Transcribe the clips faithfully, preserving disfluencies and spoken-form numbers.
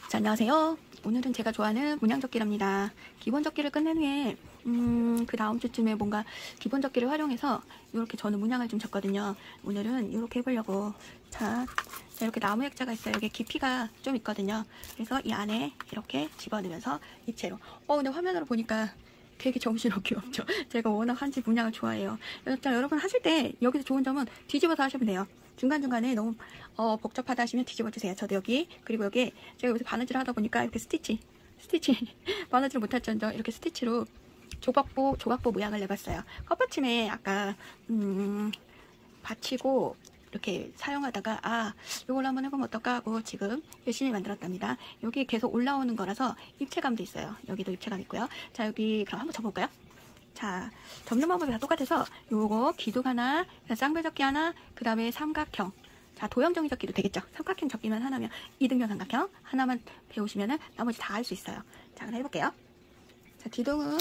자, 안녕하세요. 오늘은 제가 좋아하는 문양접기랍니다. 기본 접기를 끝낸 후에 음, 그 다음 주쯤에 뭔가 기본 접기를 활용해서 이렇게 저는 문양을 좀 접거든요. 오늘은 이렇게 해보려고. 자, 자, 이렇게 나무 액자가 있어요. 이게 깊이가 좀 있거든요. 그래서 이 안에 이렇게 집어넣으면서 입체로. 어, 근데 화면으로 보니까 되게 정신없게 없죠. 제가 워낙 한지 문양을 좋아해요. 자, 여러분 하실 때 여기서 좋은 점은 뒤집어서 하시면 돼요. 중간중간에 너무 어, 복잡하다 하시면 뒤집어 주세요. 저도 여기, 그리고 여기 제가 여기서 바느질을 하다 보니까 이렇게 스티치 스티치 바느질을 못할지언정 이렇게 스티치로 조각보 조각보 모양을 내봤어요. 컵받침에 아까 음, 받치고 이렇게 사용하다가 아 이걸로 한번 해보면 어떨까 하고 지금 열심히 만들었답니다. 여기 계속 올라오는 거라서 입체감도 있어요. 여기도 입체감 있고요. 자, 여기 그럼 한번 접어볼까요? 자, 접는 방법이 다 똑같아서 요거 기둥 하나, 쌍배 접기 하나, 그 다음에 삼각형. 자, 도형 정의 접기도 되겠죠. 삼각형 접기만 하나면 이등변 삼각형 하나만 배우시면은 나머지 다 할 수 있어요. 자, 그럼 해볼게요. 자, 기둥은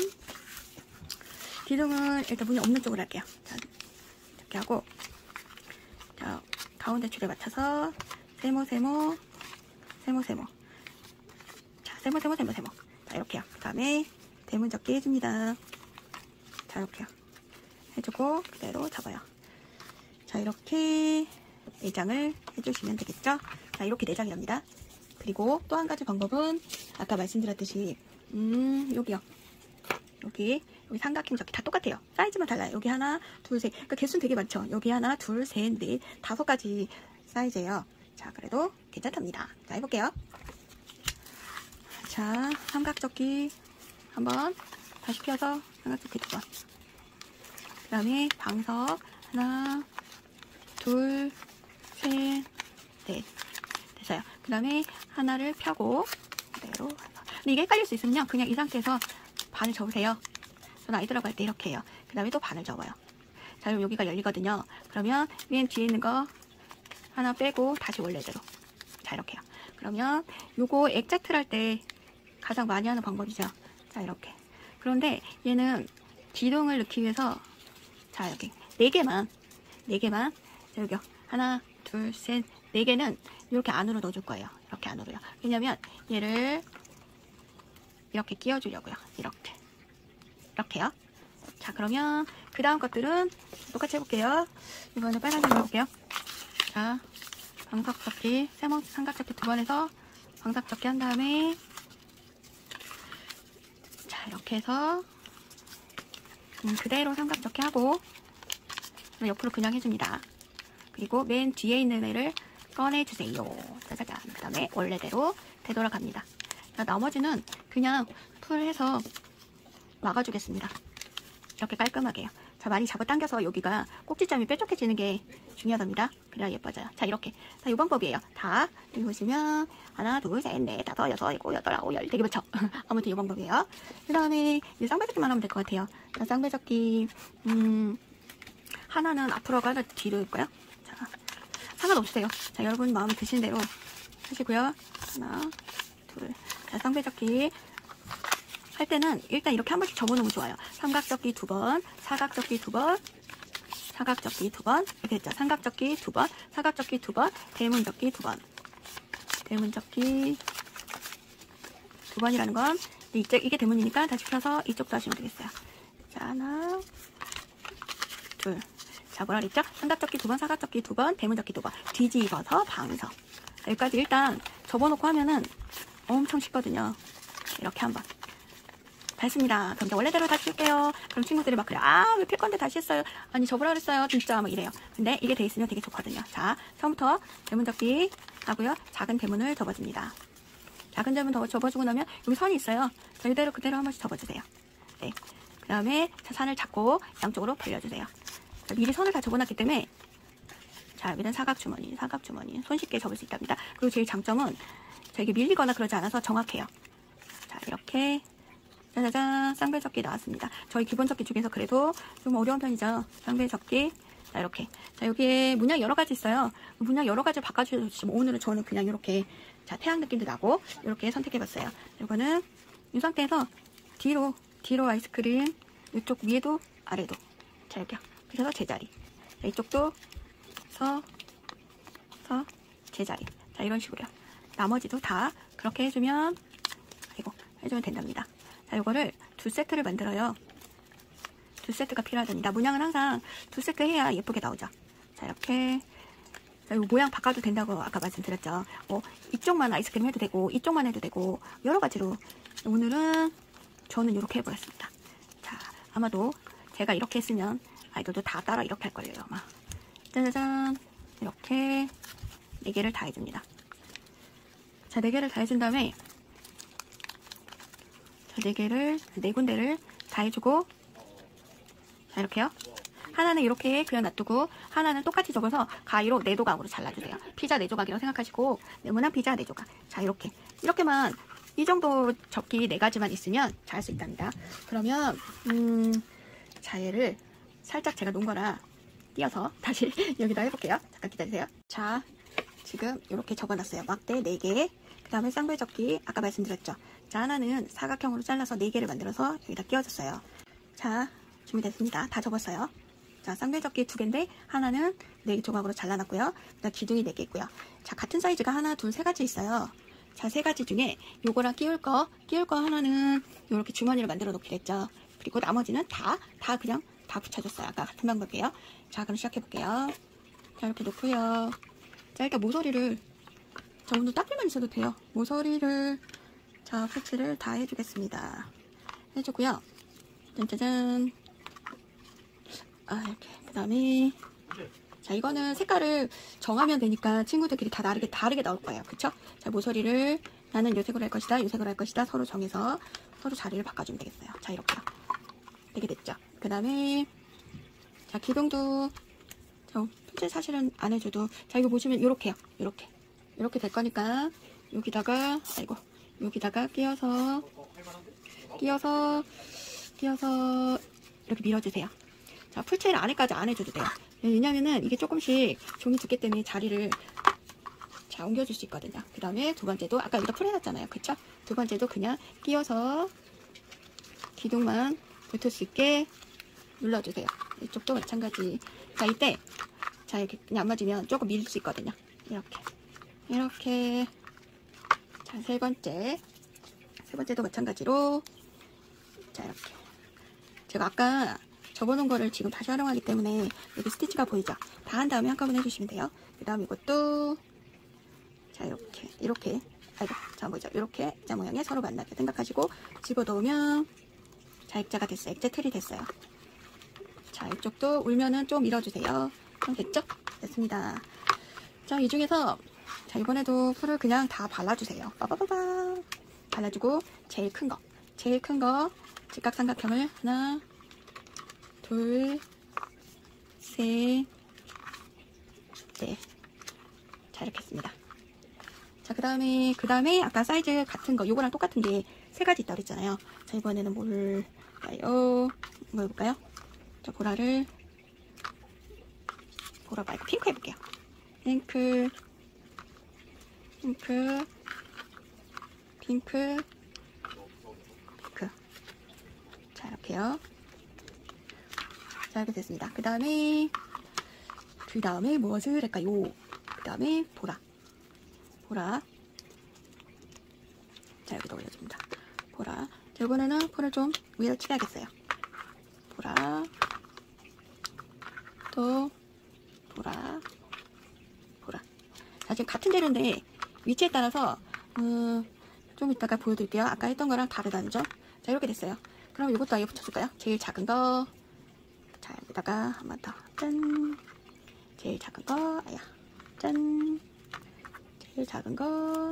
기둥은 일단 문이 없는 쪽으로 할게요. 자, 이렇게 하고 자, 가운데 줄에 맞춰서 세모 세모 세모 세모 자, 세모 세모 세모 세모 자, 이렇게요. 그 다음에 대문 접기 해줍니다. 자, 이렇게요. 해주고 그대로 잡아요. 자, 이렇게 내장을 해주시면 되겠죠. 자, 이렇게 내장이랍니다. 그리고 또 한 가지 방법은 아까 말씀드렸듯이 음 여기요. 여기 여기 삼각형 접기 다 똑같아요. 사이즈만 달라요. 여기 하나 둘 셋 그러니까 개수는 되게 많죠. 여기 하나 둘 셋 넷 다섯 가지 사이즈예요. 자, 그래도 괜찮답니다. 자, 해볼게요. 자, 삼각 접기 한번 다시 펴서 삼각 접기 두 번. 그 다음에 방석 하나 둘 셋 넷 됐어요. 그 다음에 하나를 펴고 그대로. 근데 이게 헷갈릴 수 있으면 그냥 이 상태에서 반을 접으세요. 저는 아이 들어갈 때 이렇게 해요. 그 다음에 또 반을 접어요. 자, 그럼 여기가 열리거든요. 그러면 맨 뒤에 있는 거 하나 빼고 다시 원래대로. 자, 이렇게요. 그러면 요거 액자 틀 할 때 가장 많이 하는 방법이죠. 자, 이렇게. 그런데 얘는 기둥을 넣기 위해서 자, 여기 네 개만 네 개만 자, 여기요. 하나 둘 셋 네 개는 이렇게 안으로 넣어줄 거예요. 이렇게 안으로요. 왜냐면 얘를 이렇게 끼워주려고요. 이렇게 이렇게요. 자, 그러면 그 다음 것들은 똑같이 해볼게요. 이번에 빨간색 해볼게요. 자, 방석접기 세모 삼각접기 두 번 해서 방석접기 한 다음에 자, 이렇게 해서 음, 그대로 삼각접기 하고 옆으로 그냥 해줍니다. 그리고 맨 뒤에 있는 애를 꺼내주세요. 짜자잔. 그 다음에 원래대로 되돌아갑니다. 자, 나머지는 그냥 풀해서 막아주겠습니다. 이렇게 깔끔하게요. 자, 많이 잡아당겨서 여기가 꼭지점이 뾰족해지는 게 중요하답니다. 그래야 예뻐져요. 자, 이렇게. 자, 이 방법이에요. 다 여기 보시면 하나, 둘, 셋, 넷, 다섯, 여섯, 일곱, 여덟, 아홉, 열 되게 많죠? 아무튼 이 방법이에요. 그 다음에 이제 쌍배접기만 하면 될 것 같아요. 자, 쌍배접기 음, 하나는 앞으로 가나 뒤로 일까요? 자, 상관없으세요. 자, 여러분 마음에 드시는 대로 하시고요. 하나, 둘. 자, 쌍배접기 할 때는 일단 이렇게 한 번씩 접어놓으면 좋아요. 삼각접기 두 번, 사각접기 두 번, 사각접기 두 번, 이렇게 했죠. 삼각접기 두 번, 사각접기 두 번, 대문접기 두 번. 대문접기 두 번이라는 건 이쪽, 이게 대문이니까 다시 펴서 이쪽도 하시면 되겠어요. 자, 하나, 둘. 자, 뭐라 그랬죠? 삼각접기 두 번, 사각접기 두 번, 대문접기 두 번. 뒤집어서 방석. 여기까지 일단 접어놓고 하면은 엄청 쉽거든요. 이렇게 한번. 다 했습니다. 그럼 이제 원래대로 다시 할게요. 그럼 친구들이 막 그래. 아, 왜 필 건데 다시 했어요? 아니, 접으라 그랬어요. 진짜 막 이래요. 근데 이게 돼 있으면 되게 좋거든요. 자, 처음부터 대문 접기 하고요. 작은 대문을 접어줍니다. 작은 대문 더 접어주고 나면 여기 선이 있어요. 자, 이대로 그대로 한 번씩 접어주세요. 네. 그 다음에 산을 잡고 양쪽으로 벌려주세요. 자, 미리 선을 다 접어놨기 때문에 자, 여기는 사각주머니, 사각주머니 손쉽게 접을 수 있답니다. 그리고 제일 장점은 자, 이게 밀리거나 그러지 않아서 정확해요. 자, 이렇게 짜자잔, 쌍배접기 나왔습니다. 저희 기본 접기 중에서 그래도 좀 어려운 편이죠. 쌍배접기. 자, 이렇게. 자, 여기에 문양 여러 가지 있어요. 문양 여러 가지 바꿔주시면 오늘은 저는 그냥 이렇게 자, 태양 느낌도 나고 이렇게 선택해봤어요. 이거는 이 상태에서 뒤로, 뒤로 아이스크림 이쪽 위에도 아래도 자, 이렇게 그래서 제자리. 자, 이쪽도 서, 서, 제자리. 자, 이런 식으로요. 나머지도 다 그렇게 해주면, 아이고, 해주면 된답니다. 자, 요거를 두 세트를 만들어요. 두 세트가 필요하답니다. 문양은 항상 두 세트 해야 예쁘게 나오죠. 자, 이렇게. 자, 요 모양 바꿔도 된다고 아까 말씀드렸죠. 뭐, 이쪽만 아이스크림 해도 되고, 이쪽만 해도 되고, 여러 가지로. 오늘은 저는 이렇게 해보겠습니다. 자, 아마도 제가 이렇게 했으면 아이들도 다 따라 이렇게 할 거예요, 아마. 짜자잔. 이렇게 네 개를 다 해줍니다. 자, 네 개를 다 해준 다음에, 자, 네 개를, 네 군데를 다 해주고, 자, 이렇게요. 하나는 이렇게 그냥 놔두고 하나는 똑같이 접어서 가위로 네 조각으로 잘라주세요. 피자 네 조각이라고 생각하시고 네모난 피자 네 조각. 자, 이렇게 이렇게만 이 정도 접기 네 가지만 있으면 잘 할 수 있답니다. 그러면 음, 자, 얘를 살짝 제가 놓은 거라 띄어서 다시 여기다 해볼게요. 잠깐 기다리세요. 자, 지금 이렇게 접어놨어요. 막대 네 개. 그 다음에 쌍배 접기 아까 말씀드렸죠. 자, 하나는 사각형으로 잘라서 네 개를 만들어서 여기다 끼워줬어요. 자, 준비됐습니다. 다 접었어요. 자, 쌍배접기 두 개인데 하나는 네 조각으로 잘라놨고요. 그다음 기둥이 네 개 있고요. 자, 같은 사이즈가 하나, 둘, 세 가지 있어요. 자, 세 가지 중에 요거랑 끼울 거, 끼울 거 하나는 이렇게 주머니를 만들어 놓기로 했죠. 그리고 나머지는 다, 다 그냥 다 붙여줬어요. 아까 같은 방법이에요. 자, 그럼 시작해볼게요. 자, 이렇게 놓고요. 자, 일단 모서리를, 자, 오늘 딱지만 있어도 돼요. 모서리를, 자, 패치를 다 해주겠습니다. 해주고요. 짠짜잔. 아, 이렇게. 그 다음에, 자, 이거는 색깔을 정하면 되니까 친구들끼리 다 다르게, 다르게 나올 거예요. 그쵸? 자, 모서리를 나는 요 색으로 할 것이다, 요 색으로 할 것이다. 서로 정해서 서로 자리를 바꿔주면 되겠어요. 자, 이렇게. 되게 됐죠? 그 다음에, 자, 기둥도, 자, 편지 사실은 안 해줘도, 자, 이거 보시면 요렇게요. 요렇게. 요렇게 될 거니까, 여기다가, 아이고, 여기다가 끼워서, 끼워서, 끼워서, 이렇게 밀어주세요. 자, 풀체를 안에까지 안 해줘도 돼요. 왜냐면은 이게 조금씩 종이 두께 때문에 자리를 자, 옮겨줄 수 있거든요. 그 다음에 두 번째도 아까 여기다 풀 해놨잖아요. 그쵸? 두 번째도 그냥 끼워서 기둥만 붙을 수 있게 눌러주세요. 이쪽도 마찬가지. 자, 이때 자, 이렇게 그냥 안 맞으면 조금 밀 수 있거든요. 이렇게. 이렇게. 자, 세 번째. 세 번째도 마찬가지로. 자, 이렇게. 제가 아까 접어놓은 거를 지금 다시 활용하기 때문에 여기 스티치가 보이죠? 다 한 다음에 한꺼번에 해주시면 돼요. 그 다음 이것도 자, 이렇게 이렇게 아이고, 자, 뭐죠? 이렇게 액자 모양에 서로 만나게 생각하시고 집어넣으면 자, 액자가 됐어요. 액자 틀이 됐어요. 자, 이쪽도 울면은 좀 밀어주세요. 그럼 됐죠? 됐습니다. 자, 이 중에서 자, 이번에도 풀을 그냥 다 발라주세요. 빠바바바 발라주고 제일 큰 거 제일 큰 거 직각삼각형을 하나 둘, 셋, 넷. 자, 이렇게 했습니다. 자, 그 다음에, 그 다음에 아까 사이즈 같은 거, 요거랑 똑같은 게 세 가지 있다고 그랬잖아요. 자, 이번에는 뭘까요? 뭐 해볼까요? 자, 보라를, 보라 말고 핑크 해볼게요. 핑크, 핑크, 핑크, 핑크. 자, 이렇게요. 자, 이렇게 됐습니다. 그 다음에 그 다음에 무엇을 할까요? 그 다음에 보라 보라 자, 여기다 올려줍니다. 보라. 자, 이번에는 풀을 좀 위로 칠해야겠어요. 보라 또 보라 보라. 자, 지금 같은 재료인데 위치에 따라서 음, 좀 이따가 보여드릴게요. 아까 했던 거랑 다르다는 점. 자, 이렇게 됐어요. 그럼 이것도 아예 붙여줄까요? 제일 작은 거. 자, 여기다가 한 번 더. 짠. 제일 작은 거. 아야. 짠. 제일 작은 거.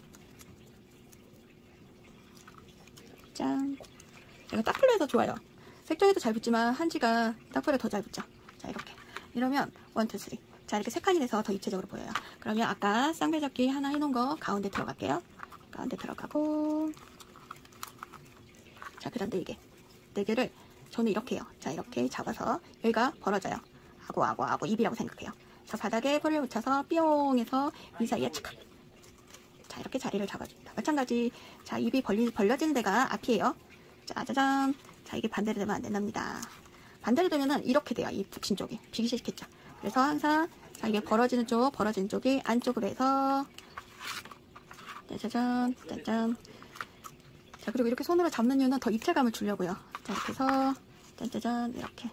짠. 제가 딱풀로 해서 좋아요. 색종이도 잘 붙지만 한지가 딱풀에 더 잘 붙죠. 자, 이렇게. 이러면 원, 투, 쓰리. 자, 이렇게 세 칸이 돼서 더 입체적으로 보여요. 그러면 아까 쌍배접기 하나 해놓은 거 가운데 들어갈게요. 가운데 들어가고. 자, 그 다음 네 개. 네 개를 저는 이렇게 해요. 자, 이렇게 잡아서 여기가 벌어져요. 아고 아고 아고 입이라고 생각해요. 자, 바닥에 풀을 붙여서 뿅 해서 이 사이에 착. 자, 이렇게 자리를 잡아줍니다. 마찬가지. 자, 입이 벌리, 벌려지는 데가 앞이에요. 자, 짜잔. 자, 이게 반대로 되면 안 된답니다. 반대로 되면은 이렇게 돼요. 이 붙인 쪽이. 비기 싫겠죠. 그래서 항상 자, 이게 벌어지는 쪽, 벌어지는 쪽이 안쪽으로 해서 짜자잔, 짜잔. 자, 그리고 이렇게 손으로 잡는 이유는 더 입체감을 주려고요. 자, 이렇게 해서 짠짜잔 이렇게.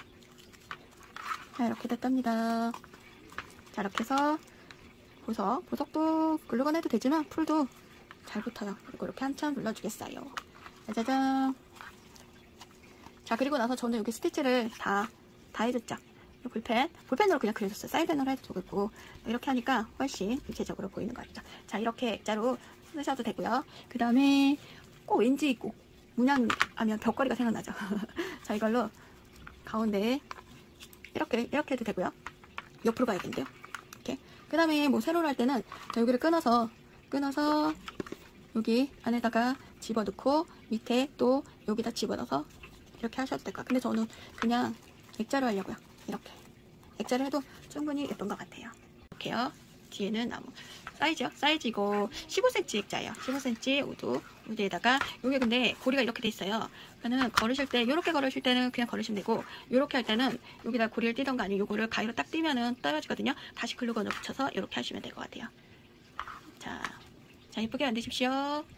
자, 이렇게 됐답니다. 자, 이렇게 해서 보석, 보석도 글루건 해도 되지만 풀도 잘 붙어요. 그리고 이렇게 한참 눌러주겠어요. 짜자잔. 자, 그리고 나서 저는 여기 스티치를 다, 다 해줬죠. 볼펜, 볼펜으로 그냥 그려줬어요. 사이펜으로 해도 되고, 이렇게 하니까 훨씬 입체적으로 보이는 거 같죠. 자, 이렇게 액자로 쓰셔도 되고요. 그 다음에 꼭 왠지 꼭 문양하면 벽걸이가 생각나죠. 자, 이걸로 가운데 이렇게, 이렇게 해도 되고요. 옆으로 가야겠는데요. 이렇게. 그 다음에 뭐 세로로 할 때는 자, 여기를 끊어서, 끊어서 여기 안에다가 집어넣고 밑에 또 여기다 집어넣어서 이렇게 하셔도 될 것 같아요. 근데 저는 그냥 액자로 하려고요. 이렇게 액자를 해도 충분히 예쁜 것 같아요. 이렇게요. 뒤에는 나무 사이즈요. 사이즈 이거 십오 센티미터 액자예요. 십오 센티미터 우드 우드에다가 여기 근데 고리가 이렇게 돼 있어요. 그러니까는 걸으실 때 이렇게 걸으실 때는 그냥 걸으시면 되고 이렇게 할 때는 여기다 고리를 띄던가 아니면 요거를 가위로 딱 띄면은 떨어지거든요. 다시 글루건을 붙여서 이렇게 하시면 될 것 같아요. 자, 자 예쁘게 만드십시오.